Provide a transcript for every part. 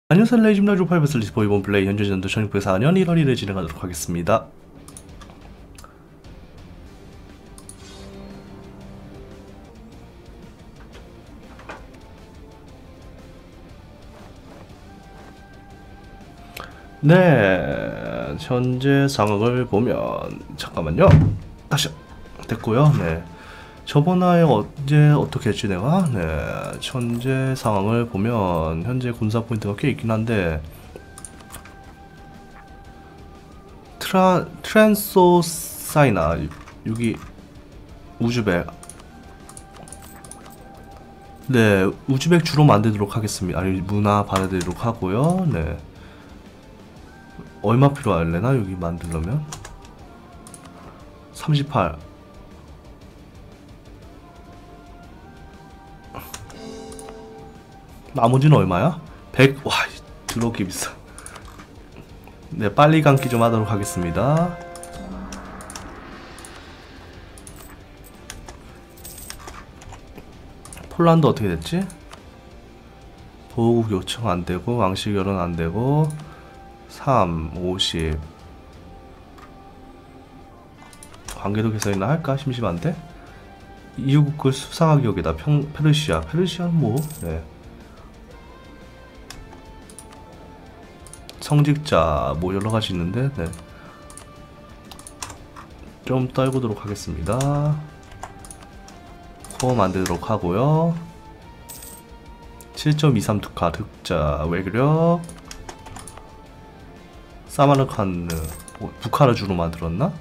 안녕하세요. 레이즘라이브 8베스 리스포 이번 플레이 현재 전도 1604년 1월 1일 진행하도록 하겠습니다. 네, 현재 상황을 보면 잠깐만요. 다시 됐고요. 네, 저번에 언제 어떻게 했지 내가? 네, 현재 상황을 보면 현재 군사 포인트가 꽤 있긴 한데 트랜소사이나 여기 우즈벡, 네, 우즈벡 주로 만들도록 하겠습니다. 아니, 문화 받아들이도록 하고요. 네, 얼마 필요할래나 여기 만들려면 38. 나머지는 얼마야? 100. 와, 드럽게 비싸. 네, 빨리 감기 좀 하도록 하겠습니다. 폴란드 어떻게 됐지? 보호국 요청 안되고 왕실 결혼 안되고 3, 50 관계도 개선이나 할까? 심심한데? 이웃국을 수상하기 여기다 페르시아는 뭐? 네. 성직자 뭐 여러가지 있는데 네. 좀 떨구도록 하겠습니다. 코어 만들도록 하고요. 7.23 두카 득자 외교력 사마르칸느 북한을 주로 만들었나?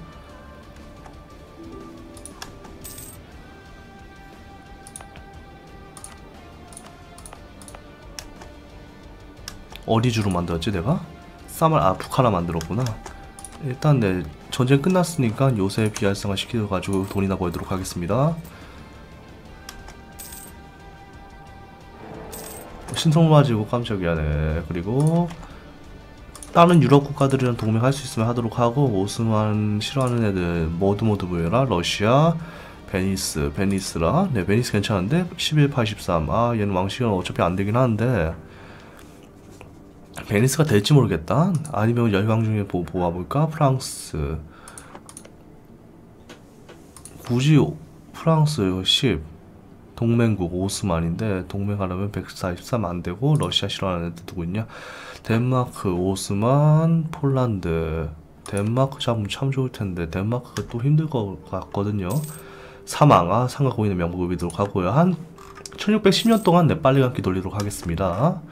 어디 주로 만들었지 내가? 북한을 만들었구나. 일단 네, 전쟁 끝났으니까 요새 비활성화 시켜가지고 돈이나 벌도록 하겠습니다. 신성맞이고 깜짝이야. 네. 그리고 다른 유럽 국가들이랑 동맹할 수 있으면 하도록 하고, 오스만 싫어하는 애들 모두 보여라. 러시아, 베니스라. 네, 베니스 괜찮은데 1183. 아, 얘는 왕실은 어차피 안 되긴 하는데 베니스가 될지 모르겠다. 아니면 열강 중에 보아볼까? 프랑스. 굳이 프랑스 10. 동맹국 오스만인데 동맹하려면 143 안되고 러시아 싫어하는 애들 누구 있냐? 덴마크, 오스만, 폴란드. 덴마크 잡으면 참 좋을텐데 덴마크가 또 힘들 것 같거든요. 사망, 상가 고인의 명복을 비도록 하고요. 한 1610년 동안 내 빨리 감기 돌리도록 하겠습니다.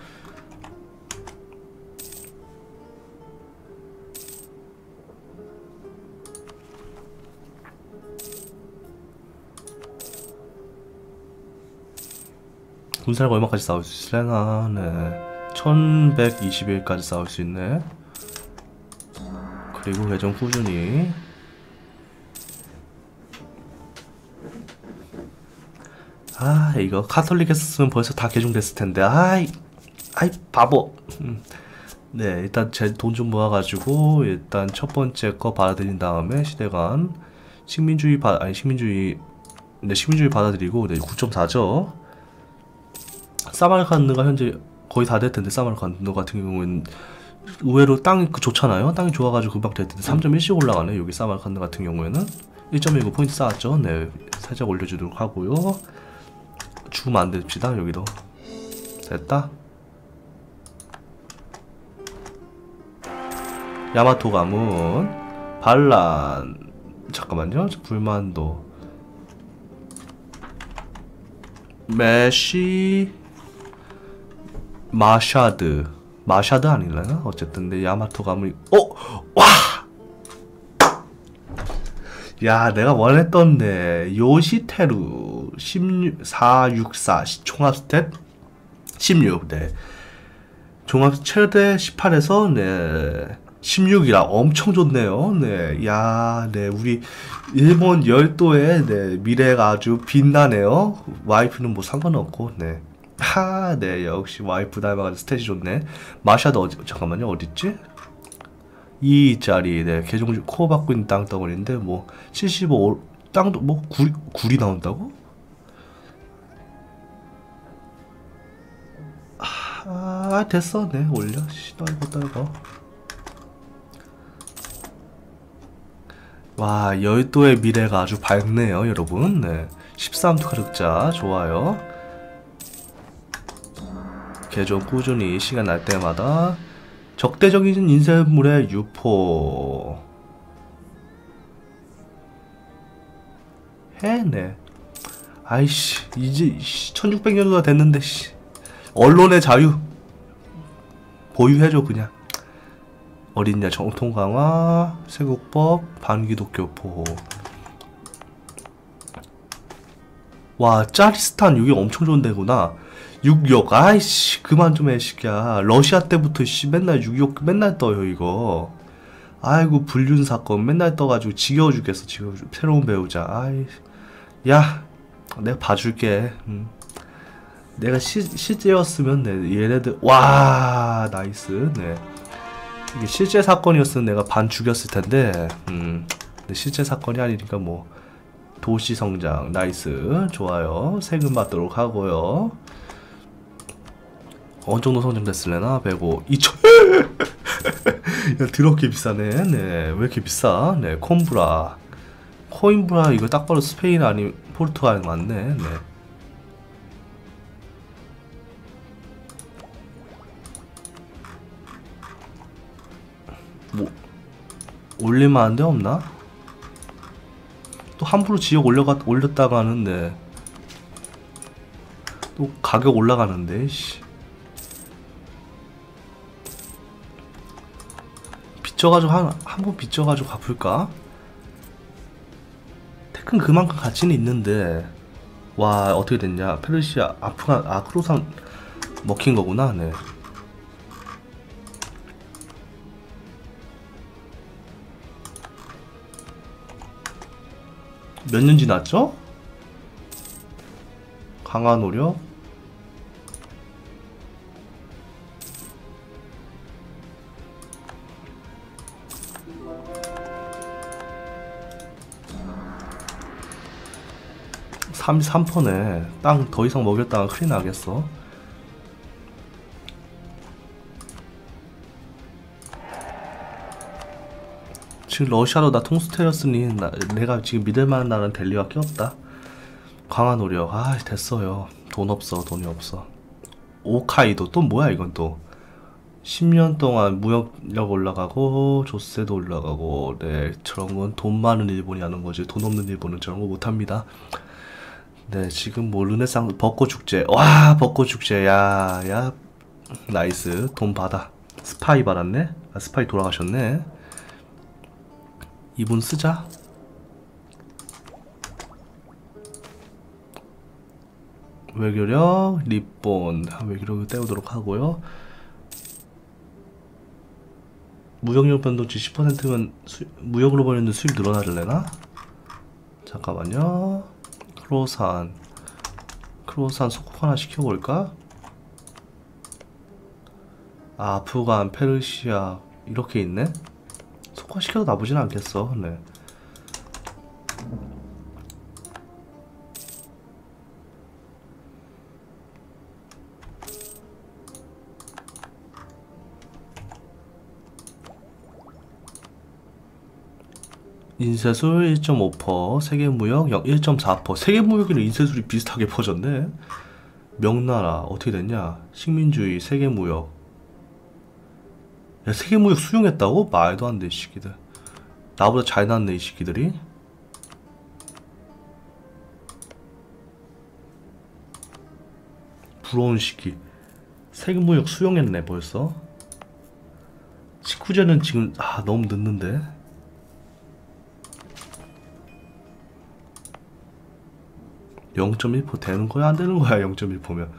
군사력 얼마까지 싸울 수 있으려나? 네, 1121까지 싸울 수 있네. 그리고 회전 꾸준히. 아, 이거 카톨릭 했으면 벌써 다 개종됐을 텐데. 아이 바보. 네, 일단 제 돈 좀 모아가지고 일단 첫 번째 거 받아들인 다음에 시대관 식민주의 받아들이고. 네, 9.4죠. 사마르칸드가 현재 거의 다 될 텐데, 사마르칸드 같은 경우는 의외로 땅이 좋잖아요. 땅이 좋아가지고 금방 될 텐데 3.1씩 올라가네. 여기 사마르칸드 같은 경우에는 1.19 포인트 쌓았죠. 네, 살짝 올려주도록 하고요. 주 만듭시다. 여기도 됐다. 야마토 가문, 반란, 잠깐만요. 불만도, 메시, 마샤드 아니려나? 어쨌든 내 야마토 가문이 와! 야, 내가 원했던데 요시테루 464 총합 스탯 16. 네, 종합 최대 18에서 네 16이라 엄청 좋네요. 네, 야, 네, 우리 일본 열도의 네 미래가 아주 빛나네요. 와이프는 뭐 상관없고. 네. 네, 역시 와이프 닮아가지고 스탯이 좋네. 마샤도 잠깐만요, 어딨지? 2짜리, 네, 개종 코어 받고 있는 땅덩어리인데 뭐 75 땅도 뭐 굴이 나온다고? 아, 됐어. 네, 올려. 씨, 떨고. 와, 여의도의 미래가 아주 밝네요, 여러분. 네. 13투 가득자, 좋아요. 개종 꾸준히 시간 날 때마다 적대적인 인쇄물의 유포. 해네. 아이씨, 이제 1600년도가 됐는데, 씨. 언론의 자유 보유해줘 그냥. 어린야 정통 강화, 세국법, 반기독교 보호. 와, 짜리스탄 이게 엄청 좋은 데구나. 6.26. 아이씨, 그만 좀 해, 시끼야. 러시아 때부터 씨 맨날 6.26 맨날 떠요 이거. 아이고, 불륜 사건 맨날 떠가지고 지겨워 죽겠어. 지금 새로운 배우자. 아이, 야, 내가 봐줄게. 내가 실제였으면 얘네들. 와, 나이스. 네, 이게 실제 사건이었으면 내가 반 죽였을 텐데. 근데 실제 사건이 아니니까 뭐. 도시 성장 나이스, 좋아요. 세금 받도록 하고요. 어느 정도 성장됐을래나? 105, 2000. 야, 더럽게 비싸네. 네, 왜 이렇게 비싸? 네, 콤브라, 코인브라. 이거 딱 봐도 스페인 아니 포르투갈 맞네. 네. 뭐 올릴만한 데 없나? 또 함부로 지역 올렸다가 하는데 또 가격 올라가는데, 씨. 빚져가지고 한번 빚져가지고 갚을까? 테큰 그만큼 가치는 있는데. 와, 어떻게 됐냐? 페르시아, 아프간, 크로산 먹힌 거구나. 네. 몇 년 지났죠? 강화 노력. 삼 3%네. 땅 더 이상 먹였다가 큰일 나겠어. 지금 러시아로 나 통수 테렸으니 내가 지금 믿을만한 나라는 될 리밖에 없다. 강화 노력. 아, 됐어요. 돈 없어, 돈이 없어. 오카이도 또 뭐야 이건 또. 10년 동안 무역력 올라가고 조세도 올라가고. 네, 저런 건 돈 많은 일본이 하는 거지. 돈 없는 일본은 저런 거 못합니다. 네, 지금 뭐 르네상스 벚꽃 축제. 와, 벚꽃 축제. 야, 나이스. 돈 받아. 스파이 받았네. 아, 스파이 돌아가셨네. 이분 쓰자. 외교력, 리본. 외교력을 떼우도록 하고요. 무역력 변동치 10%면 무역으로 벌이는 수입 늘어나질래나? 잠깐만요. 크로산 소국 하나 시켜볼까? 아, 아프간, 페르시아 이렇게 있네? 소국 시켜도 나쁘진 않겠어. 네. 인쇄술 1.5%, 세계무역 1.4%. 세계무역이랑 인쇄술이 비슷하게 퍼졌네. 명나라 어떻게 됐냐? 식민주의, 세계무역. 야, 세계무역 수용했다고? 말도 안 돼, 이 새끼들. 나보다 잘 났네, 이 새끼들이. 부러운 시기. 세계무역 수용했네, 벌써. 직후제는 지금 너무 늦는데. 0.1% 되는 거야? 안 되는 거야? 0.1%면.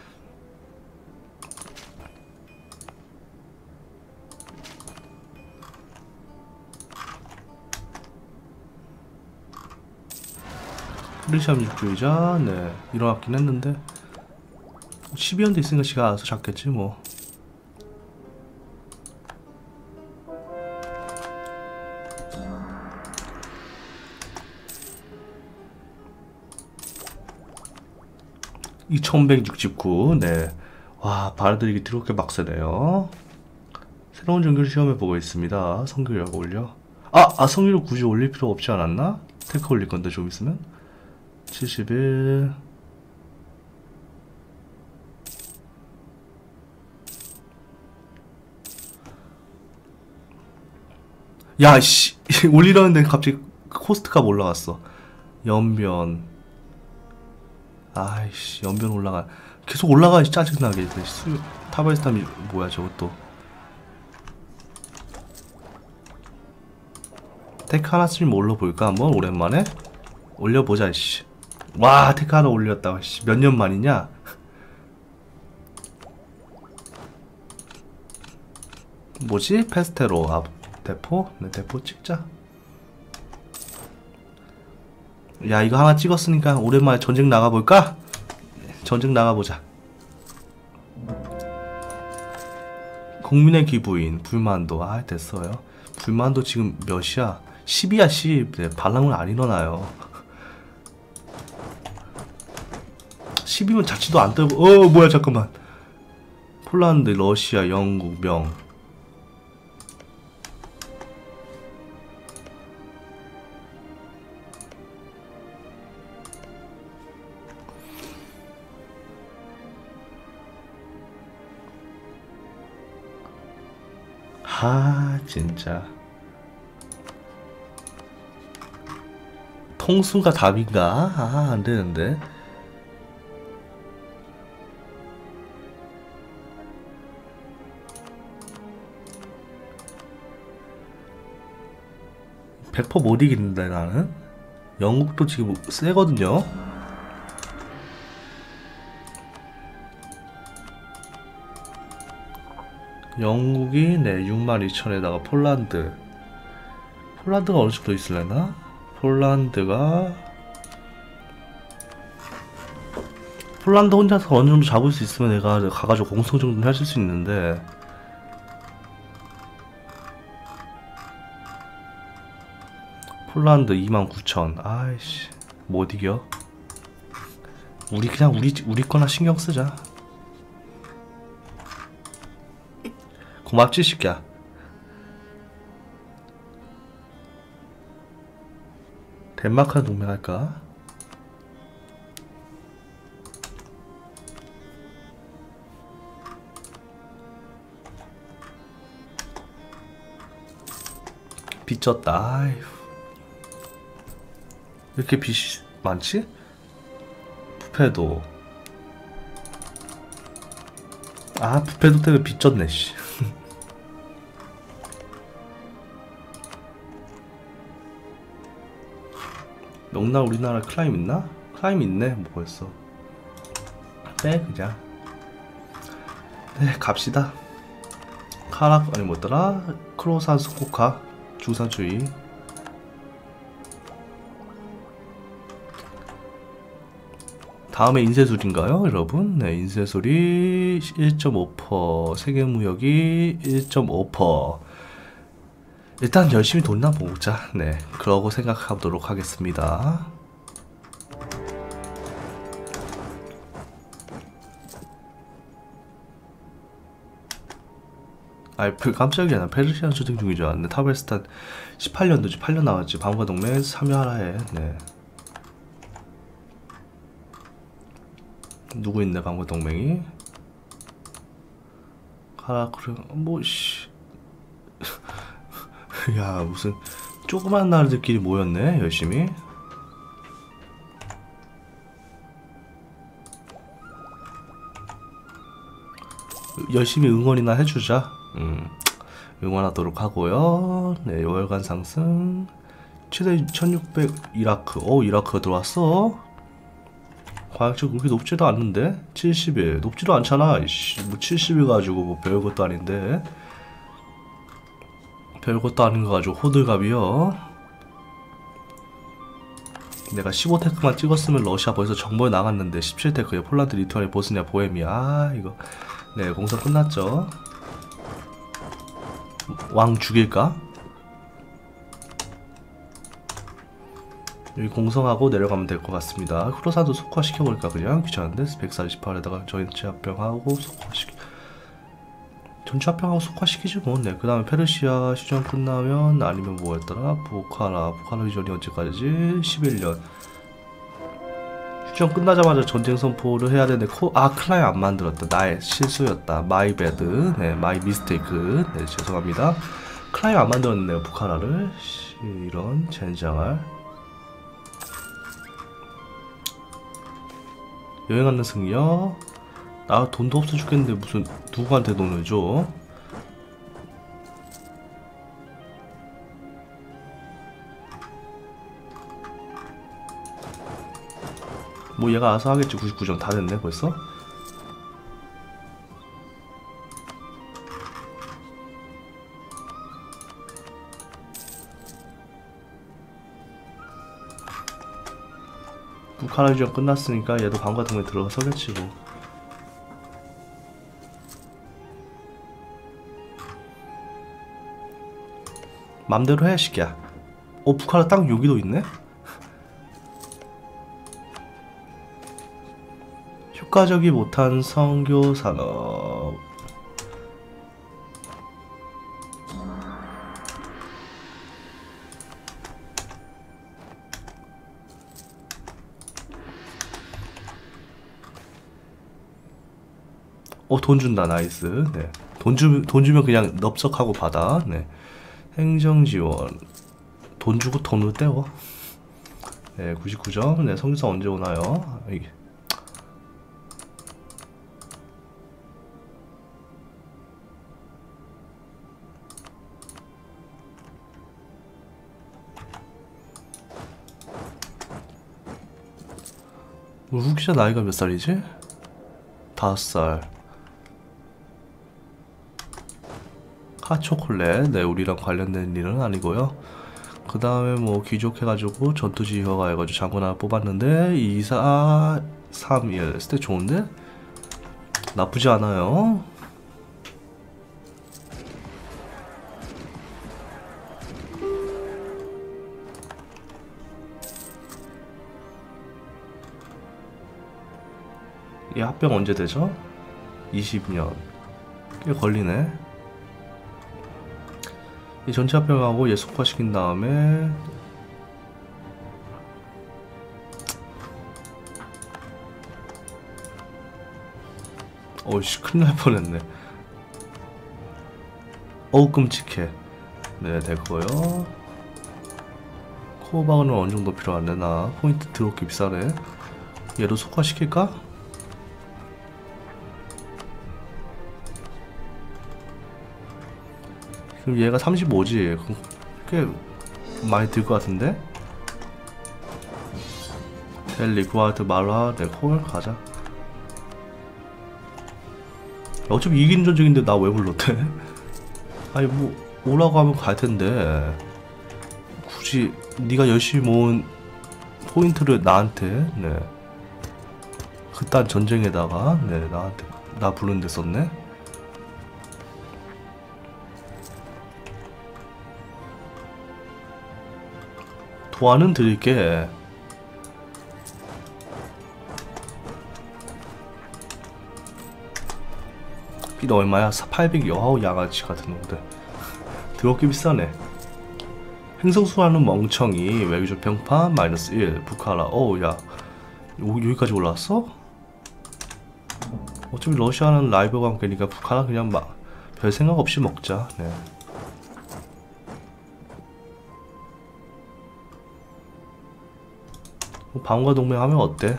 크리시암 육주의자. 네, 일어났긴 했는데 12연도 있으니까 지가 알아서 잡겠지 뭐. (2169) 네. 와, 바라들이기 드럽게 빡세네요. 새로운 전기를 시험해보고 있습니다. 성교력 올려. 성교력 굳이 올릴 필요 없지 않았나? 테크 올릴 건데 좀 있으면 71. 야씨 올리려는데 갑자기 코스트 값 올라갔어. 연변. 아이씨, 연변 올라가. 계속 올라가야지 짜증나게. 타바이스탐이 뭐야 저것도. 테크 하나쯤 올려볼까 한번 오랜만에? 올려보자 씨. 와, 테크 하나 올렸다. 씨, 몇 년 만이냐? 뭐지? 페스테로 대포? 네, 대포 찍자. 야, 이거 하나 찍었으니까 오랜만에 전쟁 나가볼까? 전쟁 나가보자. 국민의 기부인 불만도. 됐어요. 불만도 지금 몇이야? 10이야 10. 네, 반란은 안 일어나요. 10이면 자치도 안 떨고. 뭐야 잠깐만. 폴란드, 러시아, 영국, 명. 진짜 통수가 답인가? 안되는데. 백퍼 못 이기는데 나는. 영국도 지금 세거든요. 영국이 62,000에다가 폴란드가 어느 정도 있을래나? 폴란드 혼자서 어느 정도 잡을 수 있으면 내가 가가지고 공성 정도는 해줄 수 있는데. 폴란드 29,000. 아이씨, 못 이겨. 그냥 우리 거나 신경 쓰자. 고맙지 새끼야. 덴마크랑 동맹할까? 빚졌다. 아휴. 왜 이렇게 빚이 많지? 부패도. 부패도 때문에 빚졌네 씨. 명나 우리나라 클라임 있나? 클라임 있네. 뭐 벌써 빼 그냥. 네, 갑시다. 아니 뭐더라? 크로산 스코카 중산주의. 다음에 인쇄술인가요 여러분? 네, 인쇄술이 1.5%, 세계무역이 1.5%. 일단 열심히 돈나 모으자. 네, 그러고 생각하도록 하겠습니다. 깜짝이야. 나 페르시안 수ting 중인 줄 알았네. 타베스탄 18년도지. 8년 나왔지. 방과 동맹에서 참여하라 해. 네. 누구 있네 방과 동맹이? 그래 뭐씨. 야, 무슨 조그만 나라들끼리 모였네 열심히. 열심히 응원이나 해주자. 응원하도록 하고요. 네, 월간 상승 최대 1600. 이라크. 이라크가 들어왔어. 과학적 그렇게 높지도 않는데. 70일 높지도 않잖아. 이씨, 뭐 70일 가지고 뭐 별것도 아닌데. 별것도 아닌 거 가지고 호들갑이요. 내가 15테크만 찍었으면 러시아 벌써 정보에 나갔는데 17테크에 폴란드, 리투아니아, 보스니아, 보헤미아. 이거 네, 공사 끝났죠. 왕 죽일까? 여기 공성하고 내려가면 될 것 같습니다. 후로사도 속화시켜버릴까 그냥? 귀찮은데? 148에다가 전체 합병하고 속화시키 전체 합병하고 속화시키지 뭐. 네. 그 다음에 페르시아 시전 끝나면 아니면 뭐였더라? 보카라 시전이 언제까지? 11년 시전 끝나자마자 전쟁 선포를 해야 되는데 클라이 안 만들었다. 나의 실수였다. 마이 배드. 네. 마이 미스테이크. 네. 죄송합니다. 클라이 안 만들었네요. 부카라를. 이런 젠장할. 여행하는 승려. 나 돈도 없어 죽겠는데 무슨 누구한테 돈을 줘? 뭐 얘가 알아서 하겠지. 99점 다 됐네 벌써? 북한의전 끝났으니까 얘도 방 같은 거에 들어서겠지 뭐. 맘대로 해 시키야. 북한에 딱 여기도 있네? 효과적이 못한 성교 산업. 돈 준다. 나이스. 네. 돈 주면 그냥 넙석하고 받아. 네. 행정 지원. 돈 주고 돈으로 떼워. 네, 99점. 네, 성교사 언제 오나요? 이게. 우리 후기자 나이가 몇 살이지? 5살. 카초콜렛. 네, 우리랑 관련된 일은 아니고요. 그 다음에 뭐 귀족 해가지고 전투지휘가 해가지고 장군 하나 뽑았는데 2, 4, 3, 1 스탯 좋은데? 나쁘지 않아요. 이 합병 언제 되죠? 20년. 꽤 걸리네. 이 전체 합병하고 얘 속화시킨 다음에 어이씨 큰일 날 뻔했네. 어우 끔찍해. 네 됐고요. 코어박은 어느정도 필요한데 나 포인트 드럽게 비싸네. 얘도 속화시킬까? 그럼 얘가 35지. 꽤 많이 들 것 같은데? 델리, 구아트, 말라, 네콜 가자. 어차피 이기는 전쟁인데 나 왜 불렀대? 아니 뭐 오라고 하면 갈 텐데 굳이 네가 열심히 모은 포인트를 나한테 네 그딴 전쟁에다가 네 나한테 나 부르는데 썼네. 도안은 드릴게. 너 얼마야? 800 여하우 양아치 같은 놈들. 더럽게 비싸네. 행성수라는 멍청이. 외교적 평판 -1 부카라. 야 여기까지 올라왔어? 어차피 러시아는 라이벌 관계니까 북한은 그냥 막 별 생각 없이 먹자. 네. 방어가 동맹하면 어때?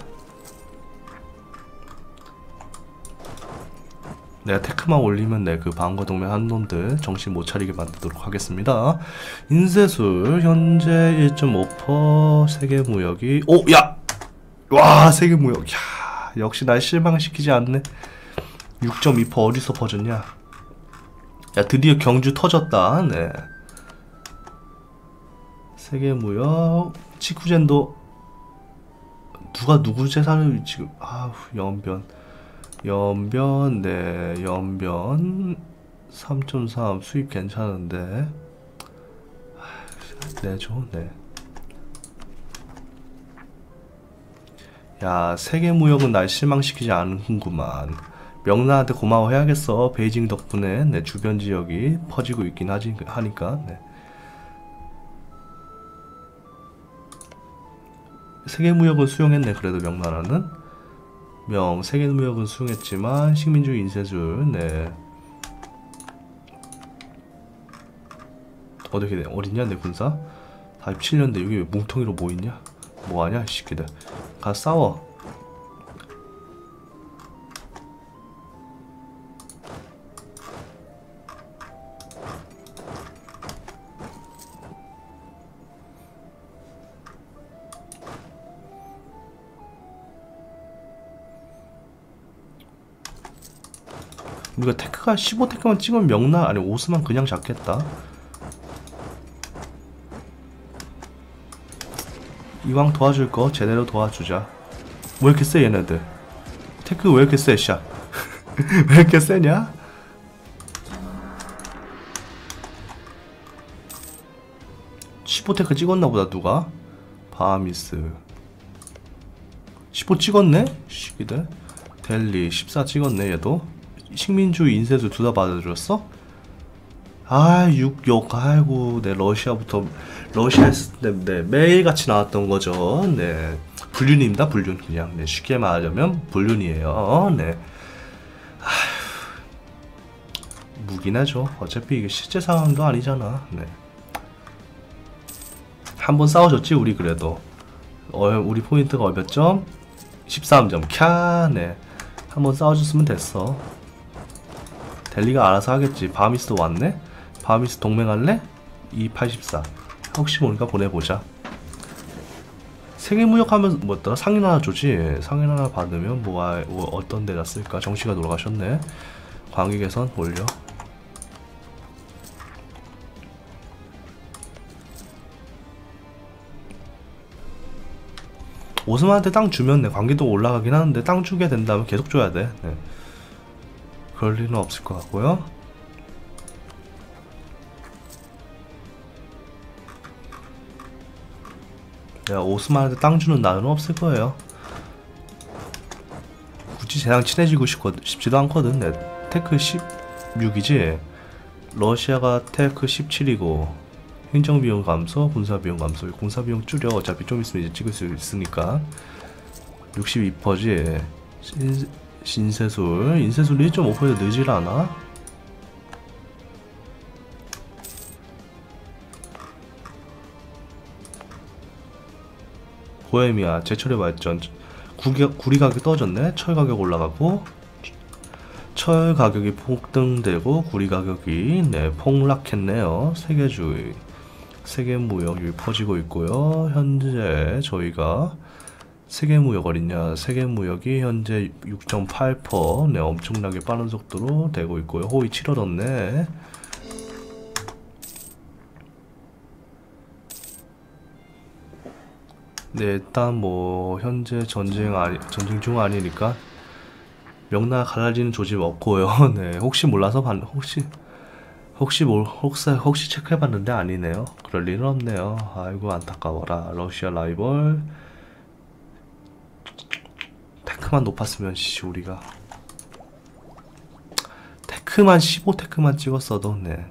내가 테크만 올리면 내 그 방어가 동맹 한 놈들 정신 못 차리게 만들도록 하겠습니다. 인쇄술 현재 1.5% 세계 무역이 야! 와 세계 무역. 야 역시 날 실망시키지 않네. 6.2% 어디서 퍼졌냐? 야 드디어 경주 터졌다. 네. 세계 무역 치쿠젠도 누가 누구 재산을 지금 연변 네 연변 3.3 수입 괜찮은데 내줘. 네 야, 세계무역은 날 실망시키지 않는구만. 명나한테 고마워해야겠어. 베이징 덕분에 내 주변 지역이 퍼지고 있긴 하니까. 네. 세계무역은 수용했네. 그래도 명나라는 세계무역은 수용했지만 식민주의 인쇄술. 네. 어떻게 돼? 어딨냐 내 군사? 47년대 여기 왜 뭉텅이로 모있냐? 뭐하냐 이 새끼들. 가 싸워. 우리가 테크가 15테크만 찍으면 명나 아니 오스만 그냥 잡겠다. 이왕 도와줄 거 제대로 도와주자. 왜 이렇게 세 얘네들? 테크 왜 이렇게 세 샤? 왜 이렇게 세냐? 테크 찍었나 보다 누가? 바미스 15 찍었네? 시기들. 델리 14 찍었네 얘도. 식민주의 인쇄도 둘 다 받아들였어? 아, 육욕. 아이고, 네, 러시아부터, 러시아 했을 때, 네, 매일같이 나왔던 거죠. 네. 불륜입니다, 불륜. 그냥, 네, 쉽게 말하자면, 불륜이에요. 네. 아휴, 무기나죠. 어차피 이게 실제 상황도 아니잖아. 네. 한번 싸워줬지, 우리 그래도. 우리 포인트가 몇 점? 13점. 캬, 네. 한번 싸워줬으면 됐어. 델리가 알아서 하겠지. 바미스도 왔네? 바미스 동맹할래? 284 혹시 모르니까 보내보자. 세계무역하면 뭐였더라? 상인 하나 주지. 상인 하나 받으면 뭐 어떤 데다 쓸까? 정씨가 돌아가셨네. 광익에선 올려. 오스만한테 땅 주면 내 관계도 올라가긴 하는데 땅 주게 된다면 계속 줘야 돼. 네. 그럴 리는 없을 것 같고요. 야, 오스만한테 땅 주는 날은 없을 거예요. 굳이 쟤랑 친해지고 싶지도 않거든. 네. 테크 16이지. 러시아가 테크 17이고 행정비용 감소, 군사비용 감소. 군사비용 줄여. 어차피 좀 있으면 이제 찍을 수 있으니까. 62%지. 인쇄술 1.5% 늦질 않아? 보헤미아 제철의 발전. 구리 가격 떨어졌네. 철 가격 올라가고 철 가격이 폭등되고 구리 가격이 네 폭락했네요. 세계주의 세계무역이 퍼지고 있고요. 현재 저희가 세계무역 어딨냐? 세계무역이 현재 6.8% 네 엄청나게 빠른 속도로 되고 있고요. 호의 7월 얻네. 네, 일단 뭐 현재 전쟁 중 아니니까 명나 갈라지는 조짐 없고요. 네, 혹시 몰라서 혹시 체크해봤는데 아니네요. 그럴 리는 없네요. 아이고 안타까워라. 러시아 라이벌. 테크만 높았으면 우리가 테크만 15테크만 찍었어도 네.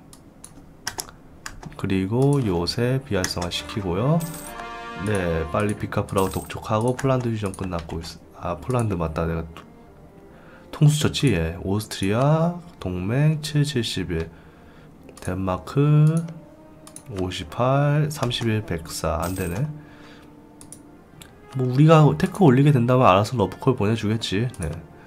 그리고 요새 비활성화 시키고요. 네, 빨리 비카프라고 독촉하고 폴란드 휴전 끝났고 아 폴란드 맞다. 내가 통수 쳤지. 예. 오스트리아 동맹 771 덴마크 58 31 104 안되네. 뭐 우리가 테크 올리게 된다면 알아서 러브콜 보내주겠지. 네.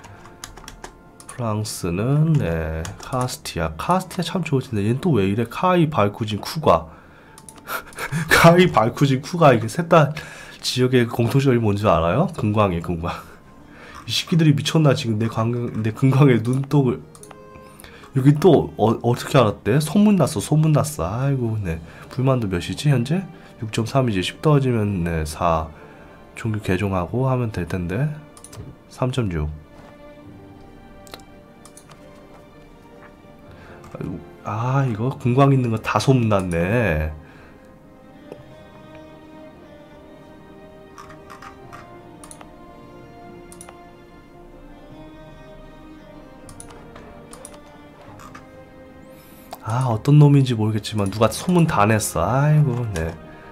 프랑스는 네 카스티아 참 좋을텐데 얘는 또 왜 이래. 카이 발쿠진 쿠가 카이 발쿠진 쿠가 이게 셋 다 지역의 공통점이 뭔지 알아요? 금광이에요. 금광. 이 새끼들이 미쳤나 지금 내 금광에 눈독을 여기 또 어떻게 알았대? 소문났어. 아이고 네 불만도 몇이지 현재? 6.3이지. 10 떨어지면 네 4 종교 개종하고 하면 될 텐데 3.6 아 이거 금광 있는 거 다 소문났네. 아, 어떤 놈인지 모르겠지만 누가 소문 다 냈어. 아이고, 네.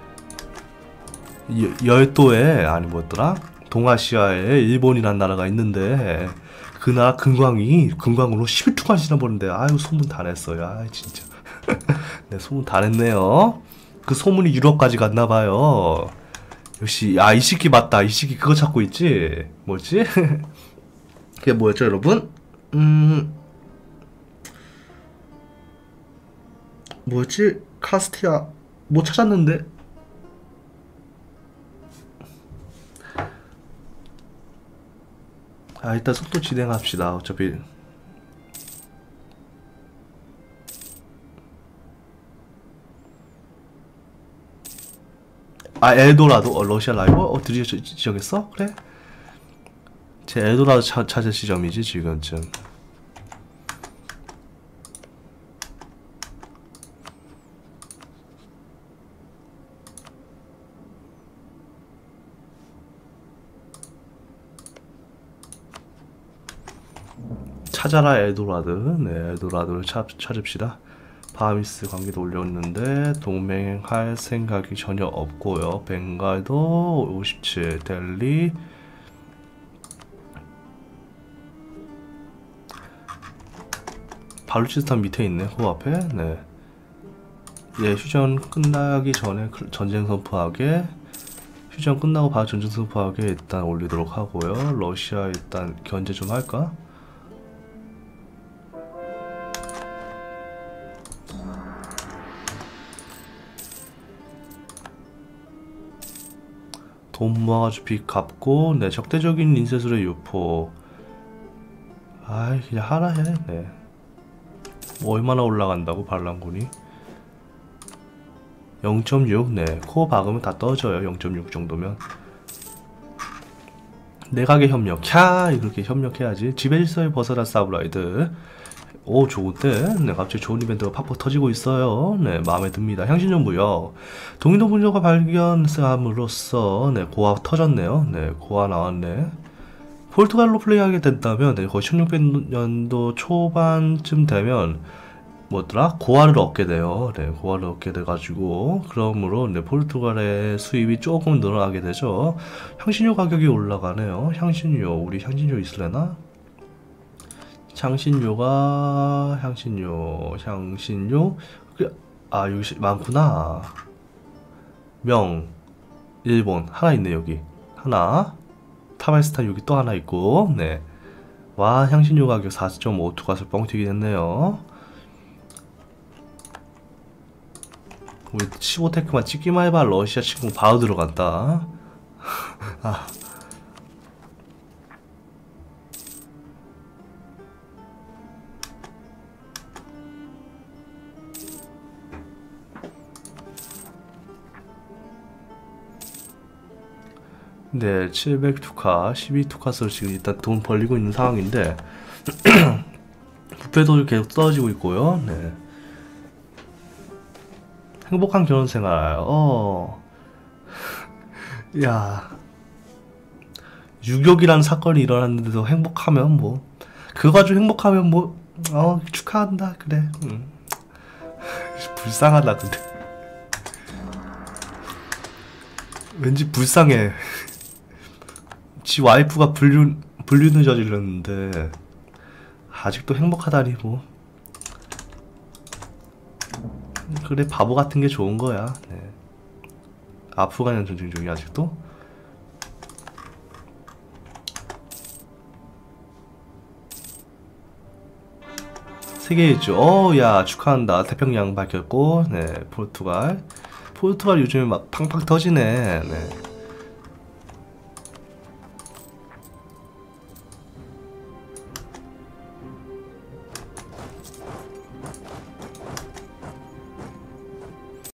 열도에, 아니 뭐였더라? 동아시아에 일본이란 나라가 있는데 그 나라 금광으로 11투가 지나버렸는데 아유 소문 다 냈어요. 아 진짜. 네, 소문 다 냈네요. 그 소문이 유럽까지 갔나봐요. 역시 이 새끼 맞다. 이 새끼 그거 찾고 있지. 뭐지? 그게 뭐였죠 여러분? 뭐였지? 카스티아 뭐 찾았는데? 아 일단 속도 진행합시다. 어차피 아 엘도라도 러시아 라이버 드디어 지정했어? 그래? 제 엘도라도 찾을 시점이지 지금쯤. 찾아라 엘도라드. 네 엘도라드를 찾읍시다. 바미스 관계도 올렸는데 동맹할 생각이 전혀 없고요. 벵갈도 57 델리 발루치스탄 밑에 있네. 그 앞에. 네. 예, 휴전 끝나기 전에 전쟁 선포하게. 휴전 끝나고 바로 전쟁 선포하게 일단 올리도록 하고요. 러시아 일단 견제 좀 할까? 돈 모아가지고 빚 갚고. 네, 적대적인 인쇄술의 유포. 아이 그냥 하라 해. 네. 뭐 얼마나 올라간다고 반란군이? 0.6. 네, 코어 박으면 다 떠져요. 0.6 정도면. 내각의 협력. 캬 이렇게 협력해야지. 지배 질서에 벗어나 사브라이드. 오 좋은데? 네, 갑자기 좋은 이벤트가 팍팍 터지고 있어요. 네, 마음에 듭니다. 향신료무요. 동인도 분조가 발견함으로써 네, 고아 터졌네요. 네, 고아 나왔네. 포르투갈로 플레이하게 된다면 네, 거의 1600년도 초반쯤 되면 뭐더라? 고아를 얻게 돼요. 네, 고아를 얻게 돼가지고 그러므로 네, 포르투갈의 수입이 조금 늘어나게 되죠. 향신료 가격이 올라가네요. 향신료 우리 향신료 있으려나? 향신료 아 여기 많구나. 명 일본 하나 있네. 여기 하나. 타발스탄 여기 또 하나 있고. 네. 와 향신료 가격 4.5투 뻥 튀긴 했네요. 우리 15테크만 찍기만 해봐 러시아 침공 바로 들어간다. 아. 네, 700투카, 12투카스로 지금 일단 돈 벌리고 있는 상황인데 부패도 계속 떨어지고 있고요. 네. 행복한 결혼생활. 야, 유격이라는 사건이 일어났는데도 행복하면 뭐 그거 가지고 행복하면 뭐 축하한다 그래. 불쌍하다 근데 왠지 불쌍해. 지 와이프가 불륜을 저질렀는데 아직도 행복하다니 뭐. 그래 바보 같은 게 좋은 거야. 네. 아프가니스탄 전쟁 중이 아직도. 세계 일주. 야 축하한다. 태평양 밝혔고. 네 포르투갈 요즘에 막 팡팡 터지네. 네.